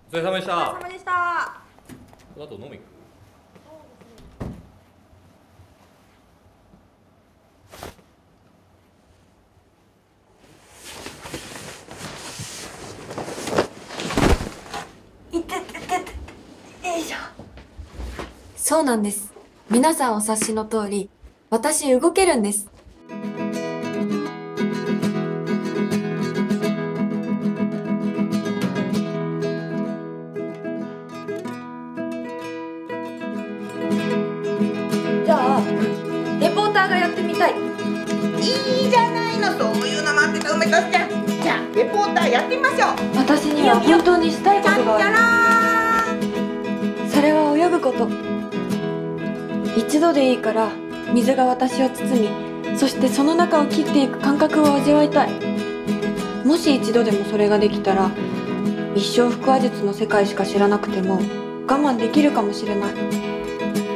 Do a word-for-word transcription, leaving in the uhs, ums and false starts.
お疲れ様でした。 お疲れ様でした。 この後飲み行く？ いてててて、よいしょ。 そうなんです。皆さんお察しの通り、私動けるんです。 じゃあ、レポーターがやってみたい。 いいじゃないの、そういうの待ってた梅田ちゃん。じゃあレポーターやってみましょう。 私には本当にしたいことがじゃあらる。それは泳ぐこと。一度でいいから水が私を包み、そしてその中を切っていく感覚を味わいたい。もし一度でもそれができたら、一生腹話術の世界しか知らなくても我慢できるかもしれない。